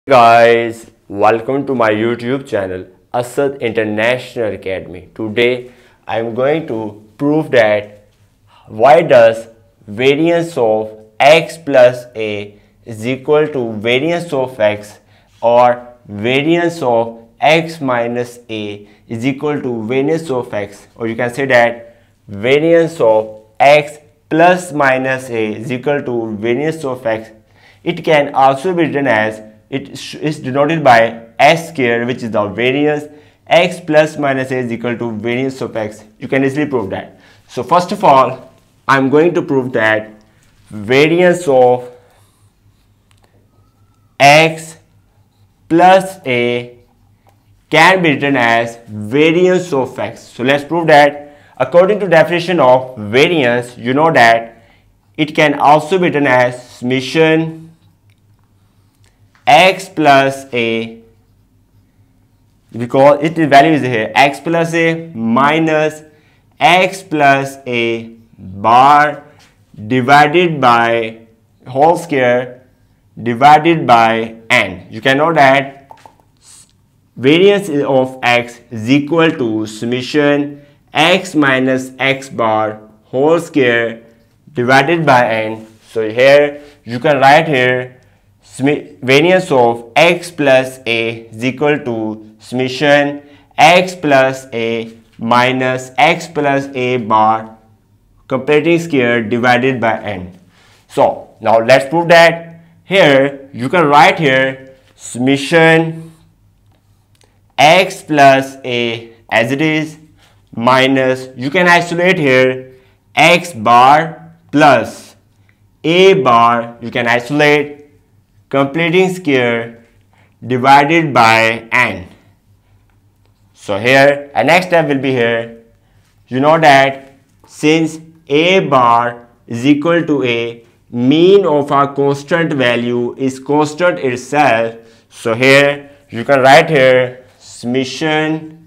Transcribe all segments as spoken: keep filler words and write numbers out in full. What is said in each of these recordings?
Guys, welcome to my YouTube channel Asad International Academy. Today I am going to prove that why does variance of x plus a is equal to variance of x, or variance of x minus a is equal to variance of x, or you can say that variance of x plus minus a is equal to variance of x. It can also be written as, it is denoted by s square, which is the variance. X plus minus a is equal to variance of x. You can easily prove that. So first of all, I am going to prove that variance of x plus a can be written as variance of x. So let's prove that. According to definition of variance, you know that it can also be written as summation x plus a, because its value is here, x plus a minus x plus a bar divided by whole square divided by n. You can know that variance of x is equal to summation x minus x bar whole square divided by n. So here you can write here variance of x plus a is equal to summation x plus a minus x plus a bar completing square divided by n. So now let's prove that. Here you can write here summation x plus a as it is minus, you can isolate here x bar plus a bar, you can isolate completing square divided by n. So here a next step will be here, you know that since a bar is equal to a, mean of a constant value is constant itself. So here you can write here summation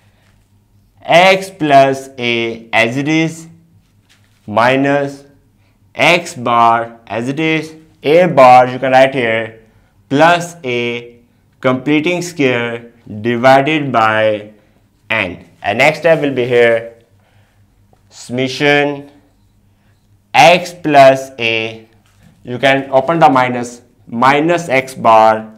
x plus a as it is minus x bar as it is, a bar you can write here plus a completing square divided by n. And next step will be here summation x plus a, you can open the minus, minus x bar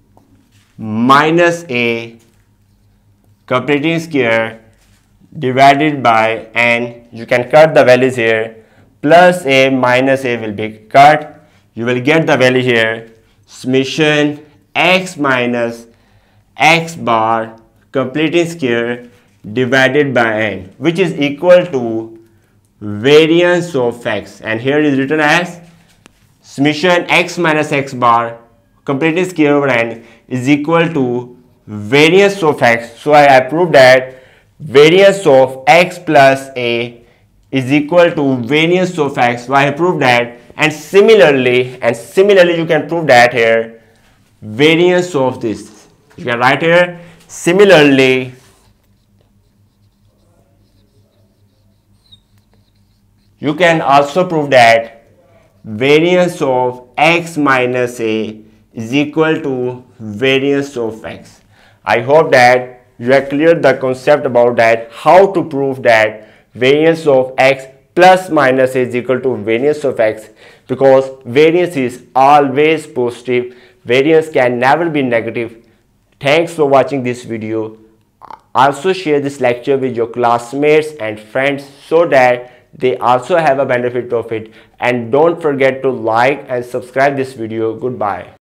minus a completing square divided by n. You can cut the values here, plus a minus a will be cut. You will get the value here summation x minus x bar completing square divided by n, which is equal to variance of x, and here is written as summation x minus x bar completing square over n is equal to variance of x. So I, I proved that variance of x plus a is equal to variance of x. So I proved that. And similarly, and similarly you can prove that here variance of this. You can write here similarly you can also prove that variance of x minus a is equal to variance of x. I hope that you have cleared the concept about that, how to prove that variance of x plus minus a is equal to variance of x, because variance is always positive, variance can never be negative. Thanks for watching this video. Also share this lecture with your classmates and friends so that they also have a benefit of it, and don't forget to like and subscribe this video. Goodbye.